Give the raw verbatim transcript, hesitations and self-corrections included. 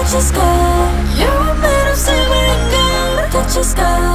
touch the sky. You were made of silver and gold. Touch the sky.